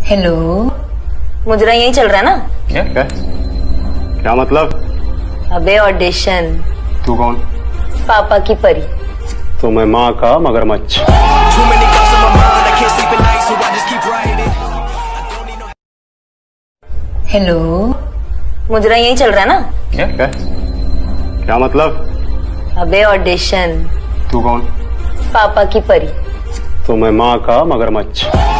Hello, मुजरा यही चल रहा है ना? क्या क्या मतलब? अबे ऑडिशन। तू कौन? पापा की परी। तो मैं माँ का मगरमच्छ। हेलो, मुजरा यही चल रहा है ना? क्या क्या मतलब? अबे ऑडिशन। तू कौन? पापा की परी। तो मैं माँ का मगरमच्छ।